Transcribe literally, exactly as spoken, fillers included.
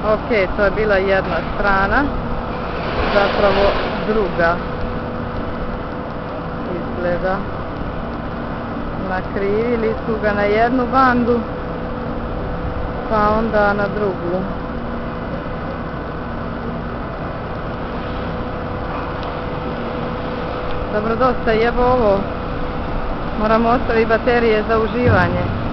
Ok, to je bila jedna strana, zapravo druga izgleda. Nakrivili su ga na jednu bandu, pa onda na drugu. Dobro, dosta je ovo. Moramo ostaviti baterije za uživanje.